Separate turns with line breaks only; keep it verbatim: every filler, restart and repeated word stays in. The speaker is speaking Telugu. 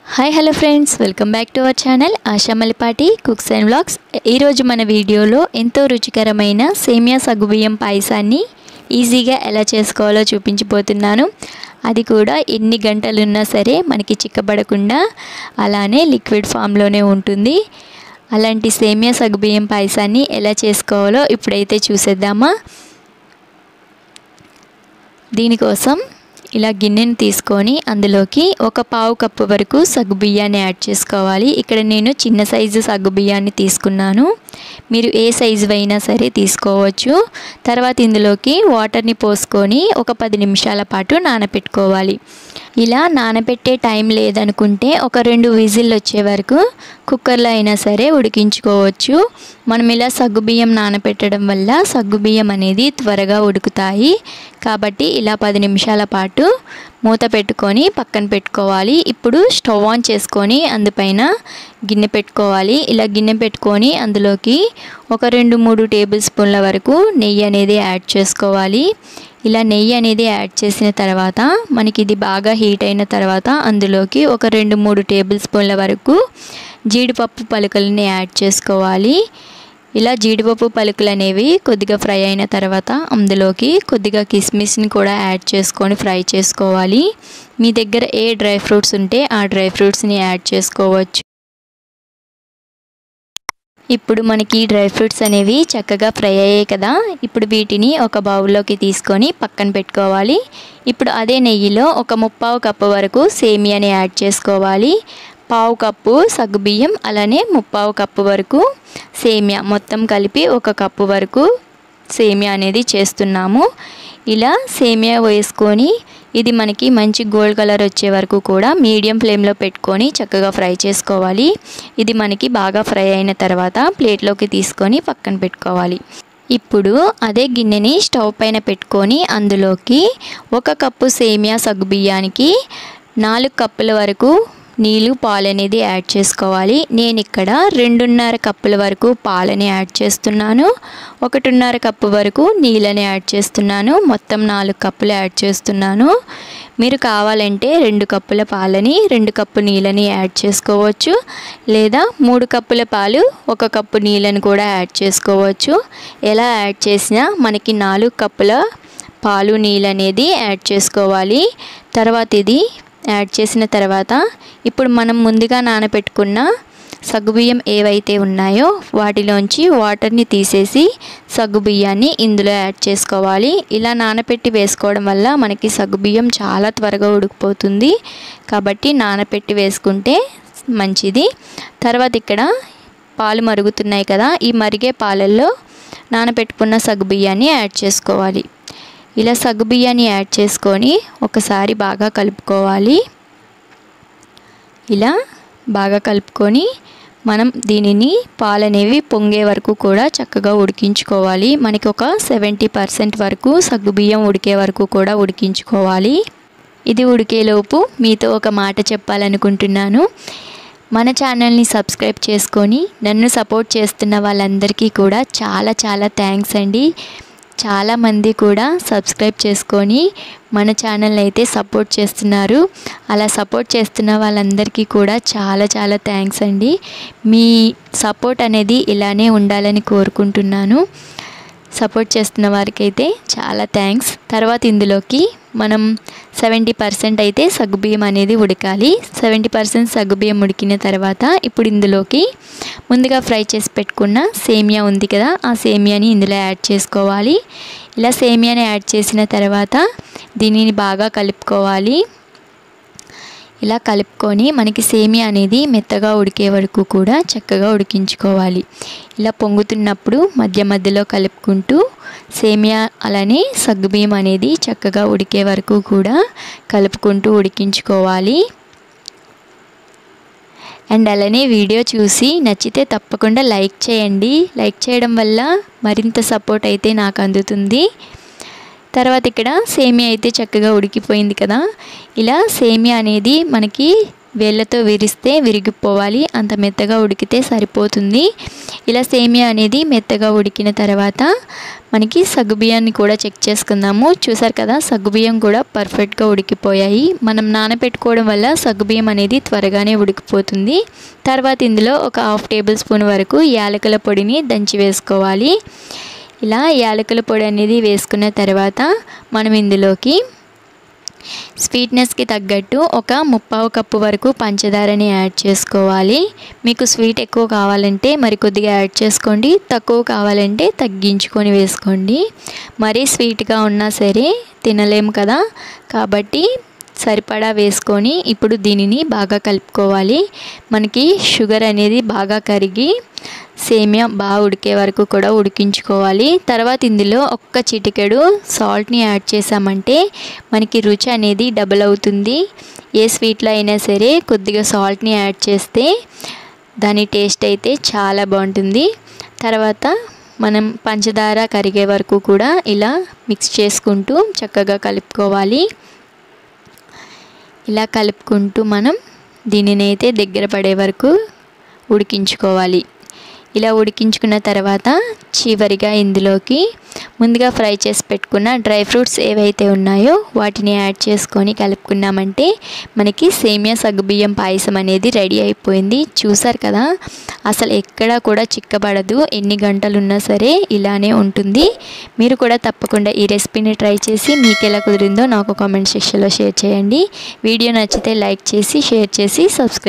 Hi hello friends, welcome back to our channel Asha Malipati cooks and vlogs. ఈరోజు మన వీడియోలో ఎంతో రుచికరమైన సేమియా సగ్గుబియ్యం పాయసాన్ని ఈజీగా ఎలా చేసుకోవాలో చూపించిపోతున్నాను. అది కూడా ఎన్ని గంటలున్నా సరే మనకి చిక్కబడకుండా అలానే లిక్విడ్ ఫామ్లోనే ఉంటుంది. అలాంటి సేమియా సగ్గుబియ్యం పాయసాన్ని ఎలా చేసుకోవాలో ఇప్పుడైతే చూసేద్దామా. దీనికోసం ఇలా గిన్నెను తీసుకొని అందులోకి ఒక పావు కప్పు వరకు సగ్గుబియ్యాన్ని యాడ్ చేసుకోవాలి. ఇక్కడ నేను చిన్న సైజు సగ్గుబియ్యాన్ని తీసుకున్నాను. మీరు ఏ సైజు అయినా సరే తీసుకోవచ్చు. తర్వాత ఇందులోకి వాటర్ని పోసుకొని ఒక పది నిమిషాల పాటు నానబెట్టుకోవాలి. ఇలా నానబెట్టే టైం లేదనుకుంటే ఒక రెండు విజిల్ వచ్చే వరకు కుక్కర్లో అయినా సరే ఉడికించుకోవచ్చు. మనం ఇలా సగ్గుబియ్యం నానబెట్టడం వల్ల సగ్గుబియ్యం అనేది త్వరగా ఉడుకుతాయి. కాబట్టి ఇలా పది నిమిషాల పాటు మూత పెట్టుకొని పక్కన పెట్టుకోవాలి. ఇప్పుడు స్టవ్ ఆన్ చేసుకొని అందుపైన గిన్నె పెట్టుకోవాలి. ఇలా గిన్నె పెట్టుకొని అందులోకి ఒక రెండు మూడు టేబుల్ స్పూన్ల వరకు నెయ్యి అనేది యాడ్ చేసుకోవాలి. ఇలా నెయ్యి అనేది యాడ్ చేసిన తర్వాత మనకి ఇది బాగా హీట్ అయిన తర్వాత అందులోకి ఒక రెండు మూడు టేబుల్ స్పూన్ల వరకు జీడిపప్పు పలుకులని యాడ్ చేసుకోవాలి. ఇలా జీడిపప్పు పలుకులు అనేవి కొద్దిగా ఫ్రై అయిన తర్వాత అందులోకి కొద్దిగా కిస్మిస్ని కూడా యాడ్ చేసుకొని ఫ్రై చేసుకోవాలి. మీ దగ్గర ఏ డ్రై ఫ్రూట్స్ ఉంటే ఆ డ్రై ఫ్రూట్స్ని యాడ్ చేసుకోవచ్చు. ఇప్పుడు మనకి డ్రై ఫ్రూట్స్ అనేవి చక్కగా ఫ్రై అయ్యాయి కదా. ఇప్పుడు వీటిని ఒక బౌల్లోకి తీసుకొని పక్కన పెట్టుకోవాలి. ఇప్పుడు అదే నెయ్యిలో ఒక ముప్పావు కప్పు వరకు సేమియాని యాడ్ చేసుకోవాలి. పావు కప్పు సగ్గుబియ్యం అలానే ముప్పావు కప్పు వరకు సేమియా మొత్తం కలిపి ఒక కప్పు వరకు సేమియా అనేది చేస్తున్నాము. ఇలా సేమియా వేసుకొని ఇది మనకి మంచి గోల్డ్ కలర్ వచ్చే వరకు కూడా మీడియం ఫ్లేమ్లో పెట్టుకొని చక్కగా ఫ్రై చేసుకోవాలి. ఇది మనకి బాగా ఫ్రై అయిన తర్వాత ప్లేట్లోకి తీసుకొని పక్కన పెట్టుకోవాలి. ఇప్పుడు అదే గిన్నెని స్టవ్ పైన పెట్టుకొని అందులోకి ఒక కప్పు సేమియా సగ్గుబియ్యానికి నాలుగు కప్పుల వరకు నీళ్ళు పాలు అనేది యాడ్ చేసుకోవాలి. నేను ఇక్కడ రెండున్నర కప్పుల వరకు పాలని యాడ్ చేస్తున్నాను. ఒకటిన్నర కప్పు వరకు నీళ్ళని యాడ్ చేస్తున్నాను. మొత్తం నాలుగు కప్పులు యాడ్ చేస్తున్నాను. మీరు కావాలంటే రెండు కప్పుల పాలని రెండు కప్పు నీళ్ళని యాడ్ చేసుకోవచ్చు. లేదా మూడు కప్పుల పాలు ఒక కప్పు నీళ్ళని కూడా యాడ్ చేసుకోవచ్చు. ఎలా యాడ్ చేసినా మనకి నాలుగు కప్పుల పాలు నీళ్ళు అనేది యాడ్ చేసుకోవాలి. తర్వాత ఇది యాడ్ చేసిన తర్వాత ఇప్పుడు మనం ముందుగా నానబెట్టుకున్న సగ్గుబియ్యం ఏవైతే ఉన్నాయో వాటిలోంచి వాటర్ని తీసేసి సగ్గుబియ్యాన్ని ఇందులో యాడ్ చేసుకోవాలి. ఇలా నానబెట్టి వేసుకోవడం వల్ల మనకి సగ్గుబియ్యం చాలా త్వరగా ఉడికిపోతుంది. కాబట్టి నానబెట్టి వేసుకుంటే మంచిది. తర్వాత ఇక్కడ పాలు మరుగుతున్నాయి కదా, ఈ మరిగే పాలల్లో నానబెట్టుకున్న సగ్గుబియ్యాన్ని యాడ్ చేసుకోవాలి. ఇలా సగ్గుబియ్యాన్ని యాడ్ చేసుకొని ఒకసారి బాగా కలుపుకోవాలి. ఇలా బాగా కలుపుకొని మనం దీనిని పాలు అనేవి పొంగే వరకు కూడా చక్కగా ఉడికించుకోవాలి. మనకి ఒక సెవెంటీ పర్సెంట్ వరకు సగ్గుబియ్యం ఉడికే వరకు కూడా ఉడికించుకోవాలి. ఇది ఉడికేలోపు మీతో ఒక మాట చెప్పాలనుకుంటున్నాను. మన ఛానల్ని సబ్స్క్రైబ్ చేసుకొని నన్ను సపోర్ట్ చేస్తున్న వాళ్ళందరికీ కూడా చాలా చాలా థ్యాంక్స్ అండి. చాలామంది కూడా సబ్స్క్రైబ్ చేసుకొని మన ఛానల్ని అయితే సపోర్ట్ చేస్తున్నారు. అలా సపోర్ట్ చేస్తున్న వాళ్ళందరికీ కూడా చాలా చాలా థ్యాంక్స్ అండి. మీ సపోర్ట్ అనేది ఇలానే ఉండాలని కోరుకుంటున్నాను. సపోర్ట్ చేస్తున్న వారికి అయితే చాలా థ్యాంక్స్. తర్వాత ఇందులోకి మనం సెవెంటీ పర్సెంట్ అయితే సగ్గుబియ్యం అనేది ఉడకాలి. సెవెంటీ పర్సెంట్ సగ్గుబియ్యం ఉడికిన తర్వాత ఇప్పుడు ఇందులోకి ముందుగా ఫ్రై చేసి పెట్టుకున్న సేమియా ఉంది కదా, ఆ సేమియాని ఇందులో యాడ్ చేసుకోవాలి. ఇలా సేమియాని యాడ్ చేసిన తర్వాత దీనిని బాగా కలుపుకోవాలి. ఇలా కలుపుకొని మనకి సేమియా అనేది మెత్తగా ఉడికే వరకు కూడా చక్కగా ఉడికించుకోవాలి. ఇలా పొంగుతున్నప్పుడు మధ్య మధ్యలో కలుపుకుంటూ సేమియా అలానే సగ్గుబియ్యం అనేది చక్కగా ఉడికే వరకు కూడా కలుపుకుంటూ ఉడికించుకోవాలి. అండ్ అలానే వీడియో చూసి నచ్చితే తప్పకుండా లైక్ చేయండి. లైక్ చేయడం వల్ల మరింత సపోర్ట్ అయితే నాకు అందుతుంది. తర్వాత ఇక్కడ సేమియా అయితే చక్కగా ఉడికిపోయింది కదా. ఇలా సేమియా అనేది మనకి వేళ్ళతో విరిస్తే విరిగిపోవాలి, అంత మెత్తగా ఉడికితే సరిపోతుంది. ఇలా సేమియా అనేది మెత్తగా ఉడికిన తర్వాత మనకి సగ్గుబియ్యాన్ని కూడా చెక్ చేసుకుందాము. చూసారు కదా, సగ్గుబియ్యం కూడా పర్ఫెక్ట్గా ఉడికిపోయాయి. మనం నానబెట్టుకోవడం వల్ల సగ్గుబియ్యం అనేది త్వరగానే ఉడికిపోతుంది. తర్వాత ఇందులో ఒక హాఫ్ టేబుల్ స్పూన్ వరకు యాలకుల పొడిని దంచి వేసుకోవాలి. ఇలా యాలకుల పొడి అనేది వేసుకున్న తర్వాత మనం ఇందులోకి స్వీట్నెస్కి తగ్గట్టు ఒక ముప్పావు కప్పు వరకు పంచదారని యాడ్ చేసుకోవాలి. మీకు స్వీట్ ఎక్కువ కావాలంటే మరి కొద్దిగా యాడ్ చేసుకోండి, తక్కువ కావాలంటే తగ్గించుకొని వేసుకోండి. మరీ స్వీట్గా ఉన్నా సరే తినలేము కదా, కాబట్టి సరిపడా వేసుకొని ఇప్పుడు దీనిని బాగా కలుపుకోవాలి. మనకి షుగర్ అనేది బాగా కరిగి సేమియా బాగా ఉడికే వరకు కూడా ఉడికించుకోవాలి. తర్వాత ఇందులో ఒక్క చిటికెడు సాల్ట్ని యాడ్ చేసామంటే మనకి రుచి అనేది డబుల్ అవుతుంది. ఏ స్వీట్లో అయినా సరే కొద్దిగా సాల్ట్ని యాడ్ చేస్తే దాని టేస్ట్ అయితే చాలా బాగుంటుంది. తర్వాత మనం పంచదార కరిగే వరకు కూడా ఇలా మిక్స్ చేసుకుంటూ చక్కగా కలుపుకోవాలి. ఇలా కలుపుకుంటూ మనం దీనిని అయితే దగ్గర పడే వరకు ఉడికించుకోవాలి. ఇలా ఉడికించుకున్న తర్వాత చివరిగా ఇందులోకి ముందుగా ఫ్రై చేసి పెట్టుకున్న డ్రై ఫ్రూట్స్ ఏవైతే ఉన్నాయో వాటిని యాడ్ చేసుకొని కలుపుకున్నామంటే మనకి సేమియా సగ్గుబియ్యం పాయసం అనేది రెడీ అయిపోయింది. చూసారు కదా, అసలు ఎక్కడా కూడా చిక్కబడదు, ఎన్ని గంటలు ఉన్నా సరే ఇలానే ఉంటుంది. మీరు కూడా తప్పకుండా ఈ రెసిపీని ట్రై చేసి మీకు ఎలా కుదిరిందో నాకు కామెంట్ సెక్షన్లో షేర్ చేయండి. వీడియో నచ్చితే లైక్ చేసి షేర్ చేసి సబ్స్క్రైబ్